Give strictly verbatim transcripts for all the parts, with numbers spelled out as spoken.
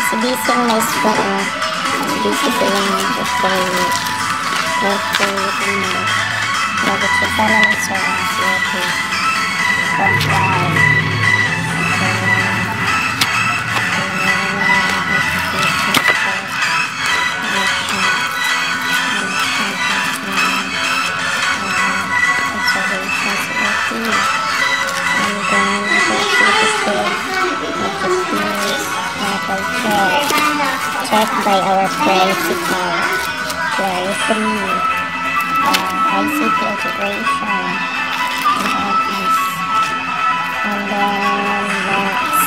Si busy ang mais ko, oh. Busy sila mag-play. Okay, ano. Nag-check-ala na siya. Okay. Bye-bye. Checked by our principal, Clary three, uh, I C T integration, we have this, and then next,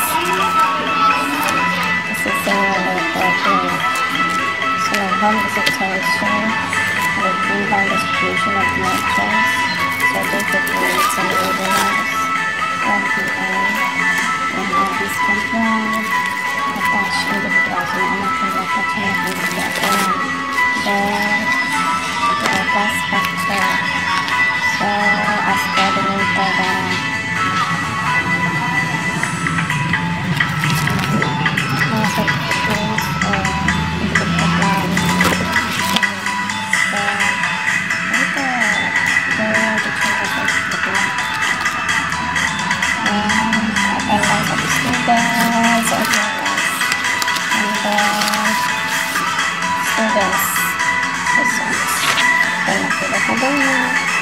this is similar to so home dissertation, with inbound distribution of metals, certificates and webinars, one P M, we have this compliant, attached individuals na anak ng dapat siya nag-individual then the class factor so as coordinator the uh, certificates or individual plan so ito the teaching process the plan and attendance of the students okay students, students, dan aku dah kabarnya.